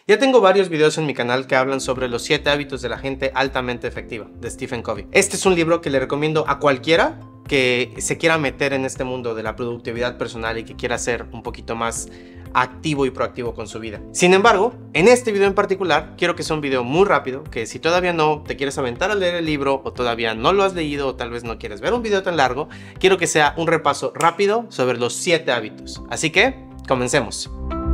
Ya tengo varios videos en mi canal que hablan sobre los 7 hábitos de la gente altamente efectiva, de Stephen Covey. Este es un libro que le recomiendo a cualquiera que se quiera meter en este mundo de la productividad personal y que quiera ser un poquito más activo y proactivo con su vida. Sin embargo, en este video en particular, quiero que sea un video muy rápido, que si todavía no te quieres aventar a leer el libro, o todavía no lo has leído, o tal vez no quieres ver un video tan largo, quiero que sea un repaso rápido sobre los 7 hábitos. Así que, comencemos.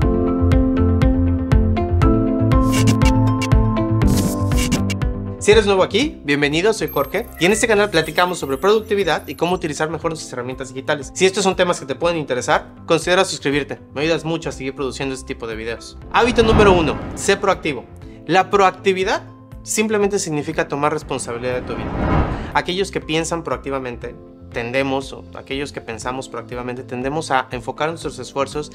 Si eres nuevo aquí, bienvenido, soy Jorge y en este canal platicamos sobre productividad y cómo utilizar mejor nuestras herramientas digitales. Si estos son temas que te pueden interesar, considera suscribirte, me ayudas mucho a seguir produciendo este tipo de videos. Hábito número 1, sé proactivo. La proactividad simplemente significa tomar responsabilidad de tu vida. Aquellos que piensan proactivamente aquellos que pensamos proactivamente, tendemos a enfocar nuestros esfuerzos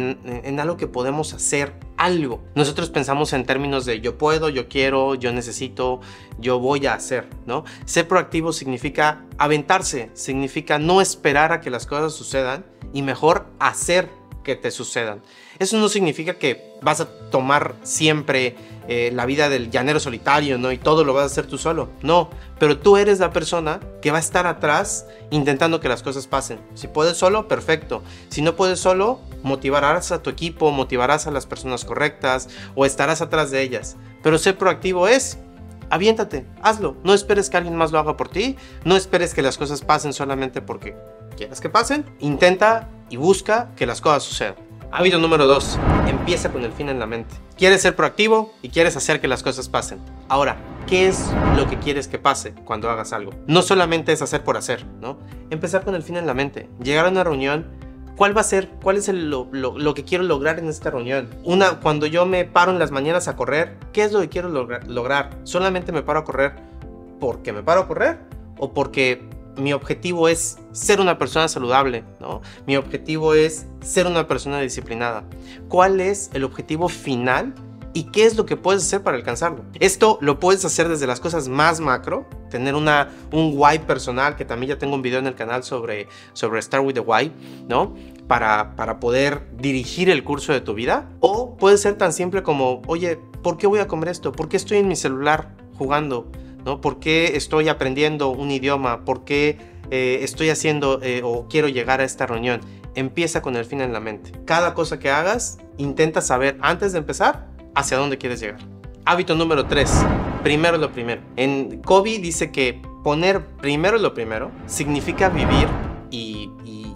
en algo que podemos hacer, algo. Nosotros pensamos en términos de yo puedo, yo quiero, yo necesito, yo voy a hacer, ¿no? Ser proactivo significa aventarse, significa no esperar a que las cosas sucedan y mejor hacer que te sucedan. Eso no significa que vas a tomar siempre la vida del llanero solitario, ¿no? Y todo lo vas a hacer tú solo. No, pero tú eres la persona que va a estar atrás intentando que las cosas pasen. Si puedes solo, perfecto. Si no puedes solo, motivarás a tu equipo, motivarás a las personas correctas o estarás atrás de ellas. Pero ser proactivo es: aviéntate, hazlo. No esperes que alguien más lo haga por ti. No esperes que las cosas pasen solamente porque quieras que pasen. Intenta y busca que las cosas sucedan. Hábito número 2. Empieza con el fin en la mente. Quieres ser proactivo y quieres hacer que las cosas pasen. Ahora, ¿qué es lo que quieres que pase cuando hagas algo? No solamente es hacer por hacer, ¿no? Empezar con el fin en la mente. Llegar a una reunión, ¿cuál va a ser? ¿Cuál es lo que quiero lograr en esta reunión? Cuando yo me paro en las mañanas a correr, ¿qué es lo que quiero lograr? ¿Solamente me paro a correr porque me paro a correr? ¿O porque mi objetivo es ser una persona saludable, ¿no? Mi objetivo es ser una persona disciplinada. ¿Cuál es el objetivo final y qué es lo que puedes hacer para alcanzarlo? Esto lo puedes hacer desde las cosas más macro, tener un why personal, que también ya tengo un video en el canal sobre Start with the Why, ¿no? Para poder dirigir el curso de tu vida. O puede ser tan simple como: oye, ¿por qué voy a comer esto? ¿Por qué estoy en mi celular jugando? ¿No? ¿Por qué estoy aprendiendo un idioma? ¿Por qué estoy haciendo o quiero llegar a esta reunión? Empieza con el fin en la mente. Cada cosa que hagas, intenta saber antes de empezar hacia dónde quieres llegar. Hábito número 3. Primero lo primero. En Covey dice que poner primero lo primero significa vivir y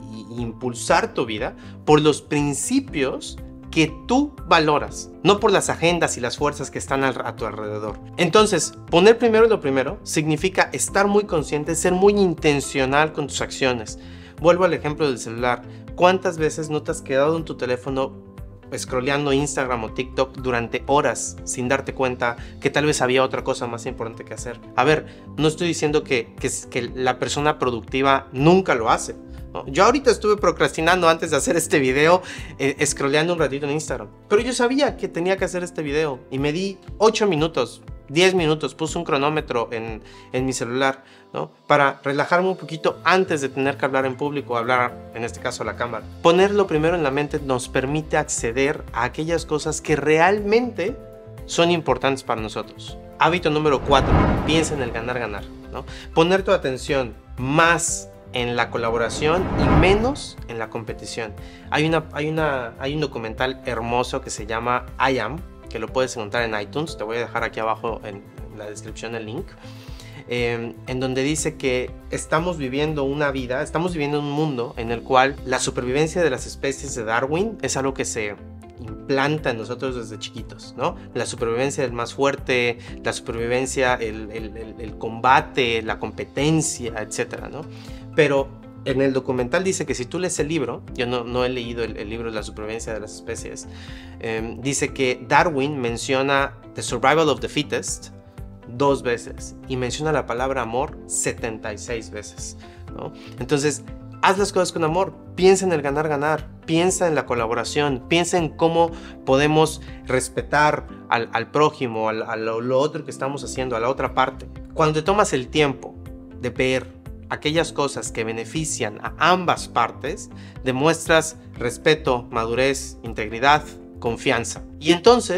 impulsar tu vida por los principios que tú valoras, no por las agendas y las fuerzas que están a tu alrededor. Entonces, poner primero lo primero significa estar muy consciente, ser muy intencional con tus acciones. Vuelvo al ejemplo del celular. ¿Cuántas veces no te has quedado en tu teléfono scrolleando Instagram o TikTok durante horas sin darte cuenta que tal vez había otra cosa más importante que hacer? A ver, no estoy diciendo que la persona productiva nunca lo hace. ¿No? Yo ahorita estuve procrastinando antes de hacer este video, scrolleando un ratito en Instagram. Pero yo sabía que tenía que hacer este video y me di 8 minutos, 10 minutos, puse un cronómetro en mi celular, ¿no? Para relajarme un poquito antes de tener que hablar en público, hablar en este caso a la cámara. Ponerlo primero en la mente nos permite acceder a aquellas cosas que realmente son importantes para nosotros. Hábito número 4. Piensa en el ganar-ganar, ¿no? Poner tu atención más en la colaboración y menos en la competición. Hay un documental hermoso que se llama I Am, que lo puedes encontrar en iTunes. Te voy a dejar aquí abajo en la descripción el link, en donde dice que estamos viviendo un mundo en el cual la supervivencia de las especies de Darwin es algo que se implanta en nosotros desde chiquitos, ¿no? La supervivencia del más fuerte, la supervivencia, el combate, la competencia, etcétera, ¿no? Pero en el documental dice que si tú lees el libro, yo no he leído el libro de la supervivencia de las especies, dice que Darwin menciona The Survival of the Fittest 2 veces y menciona la palabra amor 76 veces, ¿no? Entonces, haz las cosas con amor, piensa en el ganar-ganar, piensa en la colaboración, piensa en cómo podemos respetar al prójimo, a lo otro que estamos haciendo, a la otra parte. Cuando te tomas el tiempo de ver aquellas cosas que benefician a ambas partes, demuestras respeto, madurez, integridad, confianza. Y entonces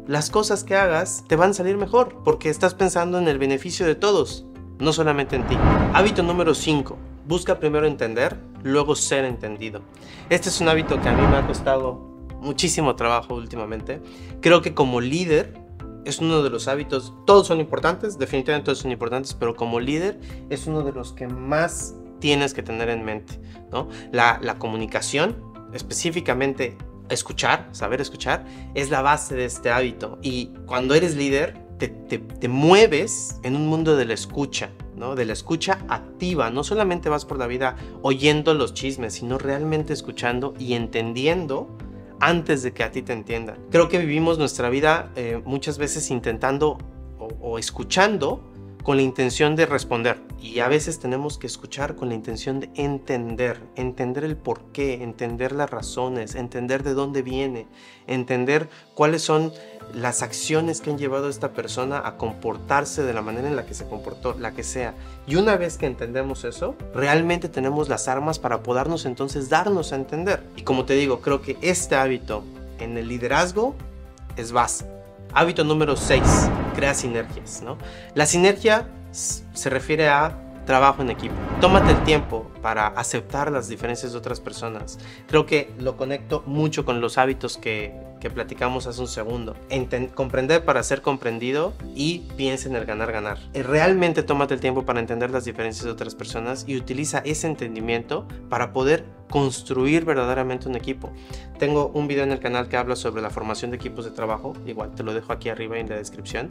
las cosas que hagas te van a salir mejor, porque estás pensando en el beneficio de todos, no solamente en ti. Hábito número 5. Busca primero entender, luego ser entendido. Este es un hábito que a mí me ha costado muchísimo trabajo últimamente. Creo que como líder es uno de los hábitos, todos son importantes, definitivamente todos son importantes, pero como líder es uno de los que más tienes que tener en mente, ¿no? La comunicación, específicamente escuchar, saber escuchar, es la base de este hábito. Y cuando eres líder, te mueves en un mundo de la escucha, ¿no? De la escucha activa. No solamente vas por la vida oyendo los chismes, sino realmente escuchando y entendiendo antes de que a ti te entiendan. Creo que vivimos nuestra vida muchas veces intentando o escuchando con la intención de responder, y a veces tenemos que escuchar con la intención de entender el porqué, entender las razones, entender de dónde viene, entender cuáles son las acciones que han llevado a esta persona a comportarse de la manera en la que se comportó, la que sea. Y una vez que entendemos eso, realmente tenemos las armas para podernos entonces darnos a entender. Y como te digo, creo que este hábito en el liderazgo es base. Hábito número 6, crea sinergias, ¿no? La sinergia se refiere a trabajo en equipo. Tómate el tiempo para aceptar las diferencias de otras personas. Creo que lo conecto mucho con los hábitos que platicamos hace un segundo. Comprender para ser comprendido y piensa en el ganar-ganar. Realmente tómate el tiempo para entender las diferencias de otras personas y utiliza ese entendimiento para poder construir verdaderamente un equipo. Tengo un video en el canal que habla sobre la formación de equipos de trabajo. Igual te lo dejo aquí arriba en la descripción.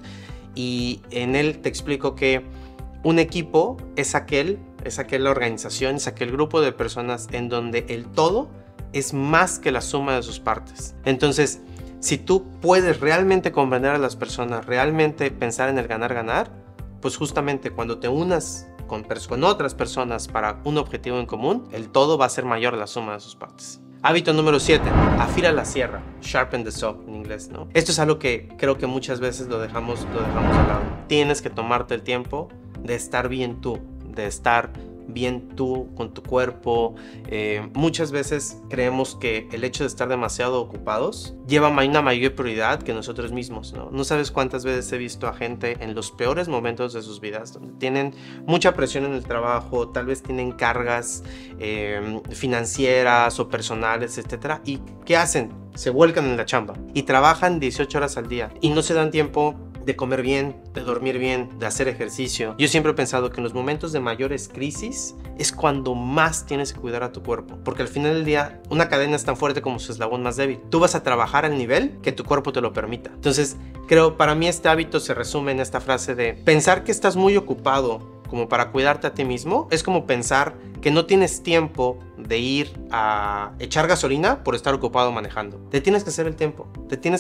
Y en él te explico que un equipo es aquella organización, es aquel grupo de personas en donde el todo es más que la suma de sus partes. Entonces, si tú puedes realmente comprender a las personas, realmente pensar en el ganar-ganar, pues justamente cuando te unas con otras personas para un objetivo en común, el todo va a ser mayor a la suma de sus partes. Hábito número 7, afila la sierra, sharpen the saw en inglés, ¿no? Esto es algo que creo que muchas veces lo dejamos de lado. Tienes que tomarte el tiempo de estar bien tú, de estar bien tú con tu cuerpo. Muchas veces creemos que el hecho de estar demasiado ocupados lleva una mayor prioridad que nosotros mismos, ¿no? No sabes cuántas veces he visto a gente en los peores momentos de sus vidas, donde tienen mucha presión en el trabajo, tal vez tienen cargas financieras o personales, etcétera, y ¿qué hacen? Se vuelcan en la chamba y trabajan 18 horas al día y no se dan tiempo de comer bien, de dormir bien, de hacer ejercicio. Yo siempre he pensado que en los momentos de mayores crisis es cuando más tienes que cuidar a tu cuerpo, porque al final del día una cadena es tan fuerte como su eslabón más débil. Tú vas a trabajar al nivel que tu cuerpo te lo permita. Entonces, para mí este hábito se resume en esta frase de pensar que estás muy ocupado como para cuidarte a ti mismo. Es como pensar que no tienes tiempo de ir a echar gasolina por estar ocupado manejando. Te tienes que hacer el tiempo, te tienes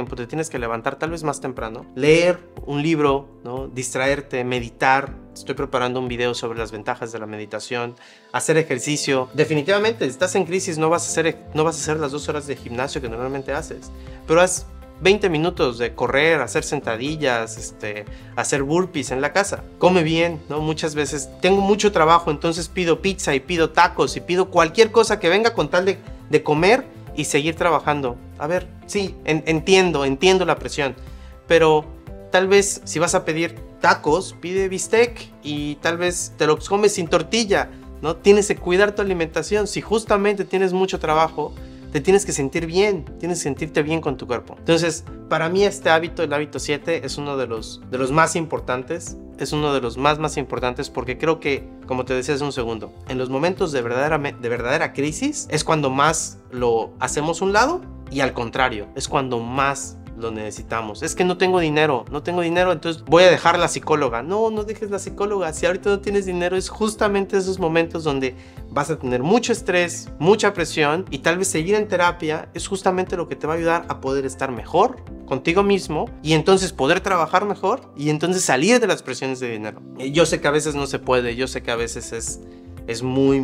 que levantar tal vez más temprano, leer un libro, ¿no? Distraerte, meditar. Estoy preparando un video sobre las ventajas de la meditación, hacer ejercicio. Definitivamente, si estás en crisis, no vas a hacer las 2 horas de gimnasio que normalmente haces, pero haz 20 minutos de correr, hacer sentadillas, hacer burpees en la casa. Come bien, ¿no? Muchas veces tengo mucho trabajo, entonces pido pizza y pido tacos y pido cualquier cosa que venga con tal de comer y seguir trabajando. A ver, sí, entiendo la presión, pero tal vez si vas a pedir tacos, pide bistec y tal vez te los comes sin tortilla, ¿no? Tienes que cuidar tu alimentación. Si justamente tienes mucho trabajo, te tienes que sentir bien, tienes que sentirte bien con tu cuerpo. Entonces, para mí este hábito, el hábito 7, es uno de los más importantes. Es uno de los más importantes porque creo que, como te decía hace un segundo, en los momentos de verdadera crisis es cuando más lo hacemos a un lado, y al contrario, es cuando más lo necesitamos. Es que no tengo dinero, entonces voy a dejar la psicóloga. No dejes la psicóloga. Si ahorita no tienes dinero, es justamente esos momentos donde vas a tener mucho estrés, mucha presión, y tal vez seguir en terapia es justamente lo que te va a ayudar a poder estar mejor contigo mismo y entonces poder trabajar mejor y entonces salir de las presiones de dinero. Yo sé que a veces no se puede, yo sé que a veces es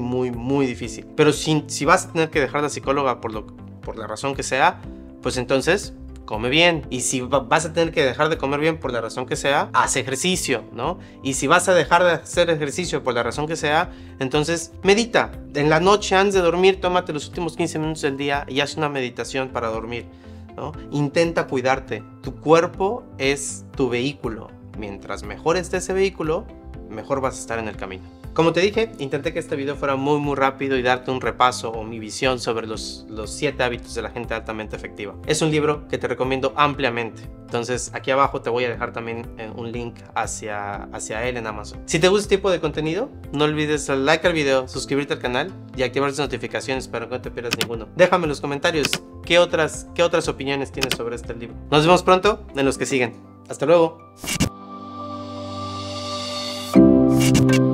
muy difícil, pero si vas a tener que dejar la psicóloga por la razón que sea, pues entonces come bien. Y si vas a tener que dejar de comer bien por la razón que sea, haz ejercicio, ¿no? Y si vas a dejar de hacer ejercicio por la razón que sea, entonces medita. En la noche, antes de dormir, tómate los últimos 15 minutos del día y haz una meditación para dormir. ¿no? Intenta cuidarte. Tu cuerpo es tu vehículo. Mientras mejor esté ese vehículo, mejor vas a estar en el camino. Como te dije, intenté que este video fuera muy rápido y darte un repaso o mi visión sobre los 7 hábitos de la gente altamente efectiva. Es un libro que te recomiendo ampliamente. Entonces aquí abajo te voy a dejar también un link hacia él en Amazon. Si te gusta este tipo de contenido, no olvides darle like al video, suscribirte al canal y activar las notificaciones para que no te pierdas ninguno. Déjame en los comentarios qué otras opiniones tienes sobre este libro. Nos vemos pronto en los que siguen. Hasta luego.